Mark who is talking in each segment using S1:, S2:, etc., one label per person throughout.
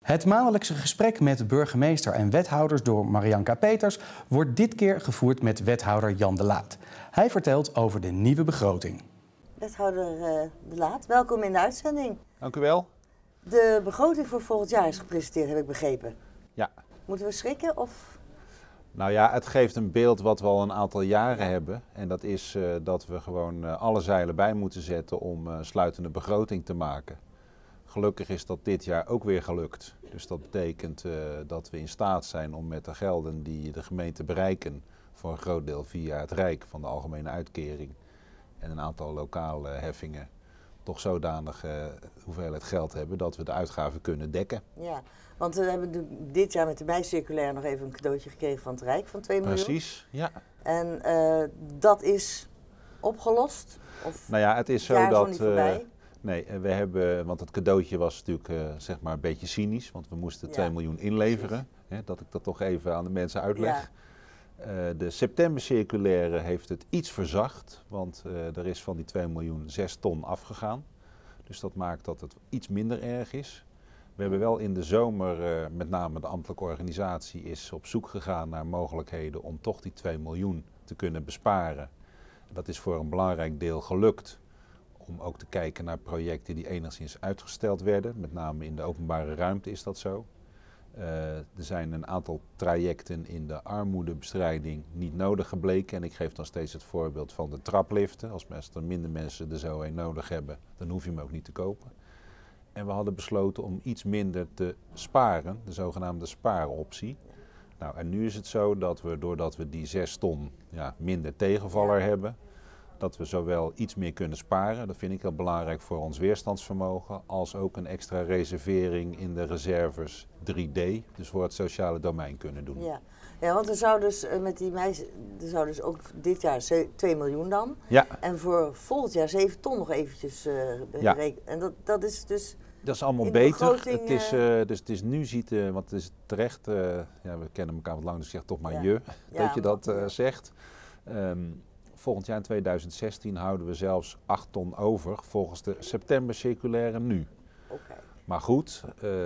S1: Het maandelijkse gesprek met burgemeester en wethouders door Marianka Peters wordt dit keer gevoerd met wethouder Jan de Laat. Hij vertelt over de nieuwe begroting.
S2: Wethouder de Laat, welkom in de uitzending.
S3: Dank u wel.
S2: De begroting voor volgend jaar is gepresenteerd, heb ik begrepen.
S3: Ja.
S2: Moeten we schrikken of?
S3: Nou ja, het geeft een beeld wat we al een aantal jaren hebben. En dat is dat we gewoon alle zeilen bij moeten zetten om sluitende begroting te maken. Gelukkig is dat dit jaar ook weer gelukt. Dus dat betekent dat we in staat zijn om met de gelden die de gemeente bereiken, voor een groot deel via het Rijk van de algemene uitkering en een aantal lokale heffingen, toch zodanig hoeveelheid geld hebben dat we de uitgaven kunnen dekken.
S2: Ja, want we hebben dit jaar met de meiCirculaire nog even een cadeautje gekregen van het Rijk van 2 miljoen.
S3: Precies, ja.
S2: En dat is opgelost? Of
S3: nou ja, het is zo dat...
S2: nee,
S3: we hebben, want het cadeautje was natuurlijk zeg maar een beetje cynisch, want we moesten 2 miljoen inleveren. Hè, dat ik dat toch even aan de mensen uitleg. Ja. De september-circulaire heeft het iets verzacht, want er is van die 2 miljoen 6 ton afgegaan. Dus dat maakt dat het iets minder erg is. We hebben wel in de zomer, met name de ambtelijke organisatie, is op zoek gegaan naar mogelijkheden om toch die 2 miljoen te kunnen besparen. Dat is voor een belangrijk deel gelukt. Om ook te kijken naar projecten die enigszins uitgesteld werden. Met name in de openbare ruimte is dat zo. Er zijn een aantal trajecten in de armoedebestrijding niet nodig gebleken. En ik geef dan steeds het voorbeeld van de trapliften. Als er minder mensen er zo een nodig hebben, dan hoef je hem ook niet te kopen. En we hadden besloten om iets minder te sparen, de zogenaamde spaaroptie. Nou, en nu is het zo dat we, doordat we die 6 ton minder tegenvaller hebben, dat we zowel iets meer kunnen sparen, dat vind ik heel belangrijk voor ons weerstandsvermogen, als ook een extra reservering in de reserves 3D, dus voor het sociale domein kunnen doen.
S2: Ja, want er zou dus met die meisjes, er zou dus ook dit jaar 2 miljoen dan.
S3: Ja.
S2: En voor volgend jaar 7 ton nog eventjes berekenen. En dat is dus.
S3: Dat is allemaal beter.
S2: Begroting,
S3: het is nu want het is terecht, we kennen elkaar wat lang, dus ik zeg toch maar dat je dat zegt. Volgend jaar in 2016 houden we zelfs 8 ton over volgens de september-circulaire nu.
S2: Okay.
S3: Maar goed,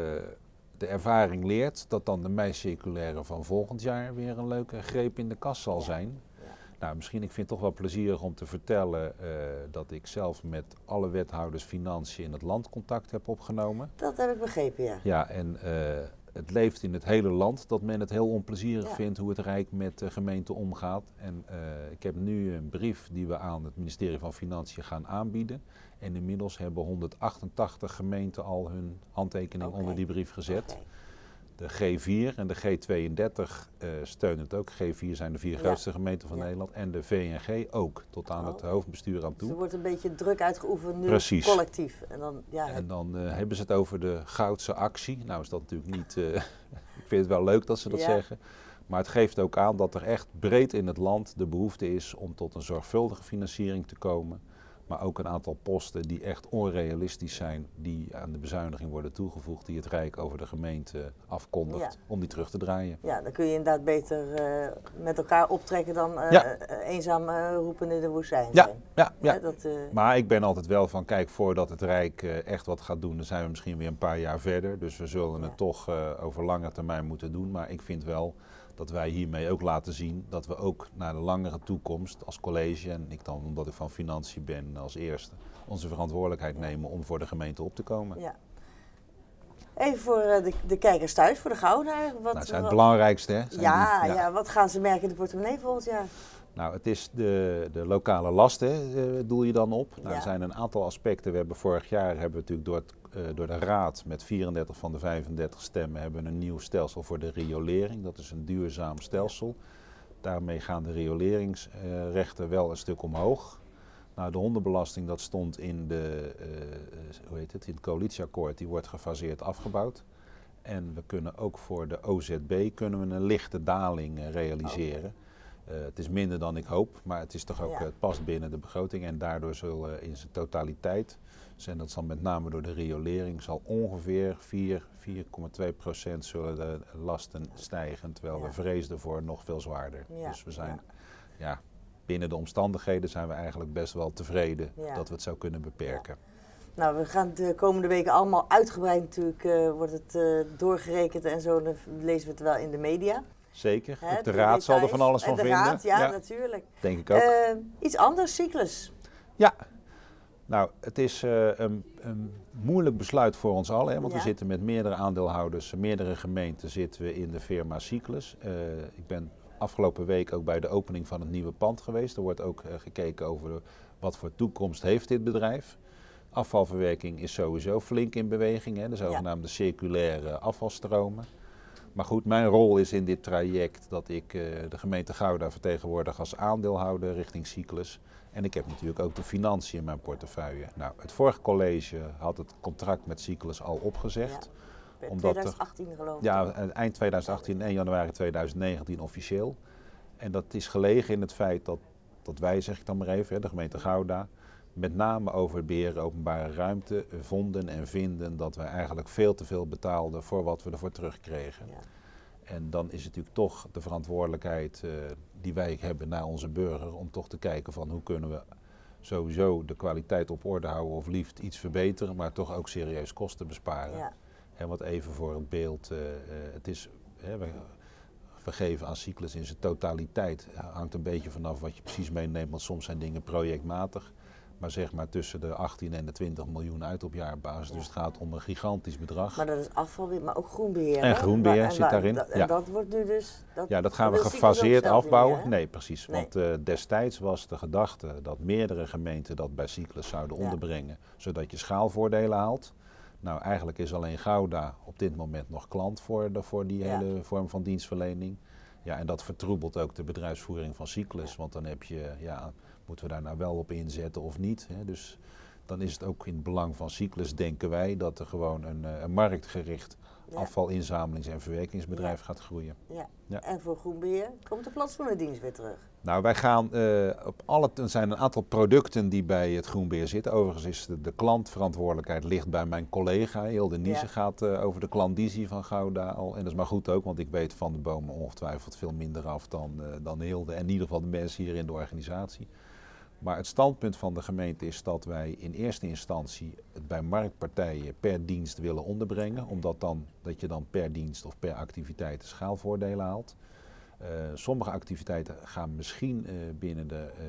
S3: de ervaring leert dat dan de mei-circulaire van volgend jaar weer een leuke greep in de kas zal zijn. Ja. Nou, misschien, ik vind het toch wel plezierig om te vertellen dat ik zelf met alle wethouders financiën in het land contact heb opgenomen.
S2: Dat heb ik begrepen, ja.
S3: Ja, en het leeft in het hele land dat men het heel onplezierig vindt hoe het Rijk met de gemeente omgaat. En ik heb nu een brief die we aan het ministerie van Financiën gaan aanbieden. En inmiddels hebben 188 gemeenten al hun handtekening onder die brief gezet. De G4 en de G32 steunen het ook. G4 zijn de 4 grootste gemeenten van Nederland en de VNG ook, tot aan het hoofdbestuur aan toe.
S2: Dus er wordt een beetje druk uitgeoefend nu collectief. En dan,
S3: hebben ze het over de Goudse actie. Nou is dat natuurlijk niet, ik vind het wel leuk dat ze dat zeggen. Maar het geeft ook aan dat er echt breed in het land de behoefte is om tot een zorgvuldige financiering te komen. Maar ook een aantal posten die echt onrealistisch zijn, die aan de bezuiniging worden toegevoegd, die het Rijk over de gemeente afkondigt, om die terug te draaien.
S2: Ja, dan kun je inderdaad beter met elkaar optrekken dan eenzaam roepen in de woestijn.
S3: Ja. Maar ik ben altijd wel van, kijk, voordat het Rijk echt wat gaat doen, dan zijn we misschien weer een paar jaar verder. Dus we zullen het toch over lange termijn moeten doen. Maar ik vind wel dat wij hiermee ook laten zien dat we ook naar de langere toekomst als college, en ik dan omdat ik van financiën ben als eerste, onze verantwoordelijkheid nemen om voor de gemeente op te komen.
S2: Ja. Even voor de kijkers thuis, voor de Goudenaar.
S3: Dat is het belangrijkste, hè?
S2: Wat gaan ze merken in de portemonnee volgend jaar?
S3: Nou, het is de lokale lasten, doel je dan op. Nou, er zijn een aantal aspecten. We hebben vorig jaar natuurlijk door de Raad met 34 van de 35 stemmen hebben een nieuw stelsel voor de riolering. Dat is een duurzaam stelsel. Daarmee gaan de rioleringsrechten wel een stuk omhoog. Nou, de hondenbelasting, dat stond in in het coalitieakkoord, die wordt gefaseerd afgebouwd. En we kunnen ook voor de OZB een lichte daling realiseren. Het is minder dan ik hoop, maar het is toch ook, het past binnen de begroting en daardoor zullen in zijn totaliteit, en dat zal met name door de riolering, zal ongeveer 4,2% zullen de lasten stijgen, terwijl we vreesden voor nog veel zwaarder. Dus we zijn, binnen de omstandigheden zijn we eigenlijk best wel tevreden dat we het zo kunnen beperken.
S2: Nou, we gaan de komende weken allemaal uitgebreid natuurlijk, wordt het doorgerekend en zo, dan lezen we het wel in de media.
S3: Zeker, de raad zal er van alles van vinden.
S2: De raad, ja, natuurlijk.
S3: Denk ik ook.
S2: Iets anders, Cyclus.
S3: Ja, nou, het is een moeilijk besluit voor ons allen, want we zitten met meerdere aandeelhouders, meerdere gemeenten zitten we in de firma Cyclus. Ik ben afgelopen week ook bij de opening van het nieuwe pand geweest. Er wordt ook gekeken over wat voor toekomst heeft dit bedrijf. Afvalverwerking is sowieso flink in beweging, hè, de zogenaamde circulaire afvalstromen. Maar goed, mijn rol is in dit traject dat ik de gemeente Gouda vertegenwoordig als aandeelhouder richting Cyclus. En ik heb natuurlijk ook de financiën in mijn portefeuille. Nou, het vorige college had het contract met Cyclus al opgezegd.
S2: Ja, in 2018 geloof ik.
S3: Ja, eind 2018 en januari 2019 officieel. En dat is gelegen in het feit dat wij, zeg ik dan maar even, de gemeente Gouda, met name over het beheren openbare ruimte vonden en vinden dat wij eigenlijk veel te veel betaalden voor wat we ervoor terugkregen. Ja. En dan is het natuurlijk toch de verantwoordelijkheid die wij hebben naar onze burger om toch te kijken van hoe kunnen we sowieso de kwaliteit op orde houden of liefst iets verbeteren, maar toch ook serieus kosten besparen. Ja. En wat even voor het beeld, het is, we geven aan Cyclus in zijn totaliteit, hangt een beetje vanaf wat je precies meeneemt, want soms zijn dingen projectmatig. Maar zeg maar tussen de 18 en de 20 miljoen uit op jaarbasis. Ja. Dus het gaat om een gigantisch bedrag.
S2: Maar dat is afvalbeheer, maar ook groenbeheer.
S3: En groenbeheer zit daarin.
S2: En dat wordt nu dus...
S3: Dat gaan we gefaseerd afbouwen.
S2: Meer,
S3: nee, precies. Nee. Want destijds was de gedachte dat meerdere gemeenten dat bij Cyclus zouden onderbrengen. Zodat je schaalvoordelen haalt. Nou, eigenlijk is alleen Gouda op dit moment nog klant voor die hele vorm van dienstverlening. Ja, en dat vertroebelt ook de bedrijfsvoering van Cyclus. Want dan heb je... moeten we daar nou wel op inzetten of niet? Hè? Dus dan is het ook in het belang van Cyclus, denken wij, dat er gewoon een marktgericht afvalinzamelings- en verwerkingsbedrijf gaat groeien.
S2: Ja. Ja. En voor groenbeheer komt de plantsoenendienst weer terug?
S3: Nou, wij gaan er zijn een aantal producten die bij het groenbeheer zitten. Overigens is de klantverantwoordelijkheid ligt bij mijn collega. Hilde Niesen gaat over de klandizie van Gouda al. En dat is maar goed ook, want ik weet van de bomen ongetwijfeld veel minder af dan Hilde. En in ieder geval de mensen hier in de organisatie. Maar het standpunt van de gemeente is dat wij in eerste instantie het bij marktpartijen per dienst willen onderbrengen. Omdat dat je dan per dienst of per activiteit schaalvoordelen haalt. Sommige activiteiten gaan misschien binnen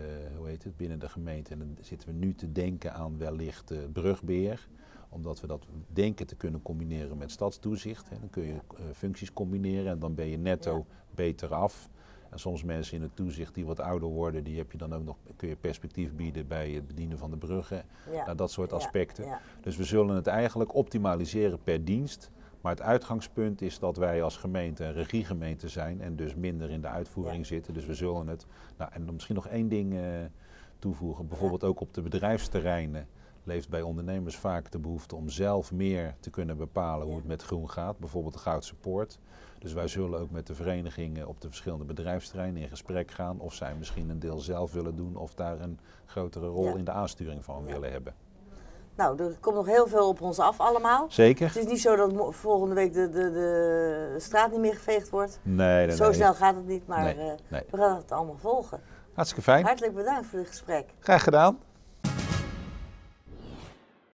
S3: de gemeente. En dan zitten we nu te denken aan wellicht brugbeheer. Omdat we dat denken te kunnen combineren met stadstoezicht. Dan kun je functies combineren en dan ben je netto beter af. En soms mensen in het toezicht die wat ouder worden, die heb je dan ook nog, kun je perspectief bieden bij het bedienen van de bruggen. Nou, dat soort aspecten. Ja. Dus we zullen het eigenlijk optimaliseren per dienst. Maar het uitgangspunt is dat wij als gemeente een regiegemeente zijn en dus minder in de uitvoering zitten. Dus we zullen het, en dan misschien nog één ding toevoegen. Bijvoorbeeld ook op de bedrijfsterreinen leeft bij ondernemers vaak de behoefte om zelf meer te kunnen bepalen hoe het met groen gaat. Bijvoorbeeld de Goudse Poort. Dus wij zullen ook met de verenigingen op de verschillende bedrijfsterreinen in gesprek gaan. Of zij misschien een deel zelf willen doen of daar een grotere rol in de aansturing van willen hebben. Nou,
S2: er komt nog heel veel op ons af allemaal.
S3: Zeker.
S2: Het is niet zo dat volgende week de straat niet meer geveegd wordt.
S3: Nee.
S2: Zo snel gaat het niet, maar we gaan het allemaal volgen.
S3: Hartstikke fijn.
S2: Hartelijk bedankt voor het gesprek.
S3: Graag gedaan.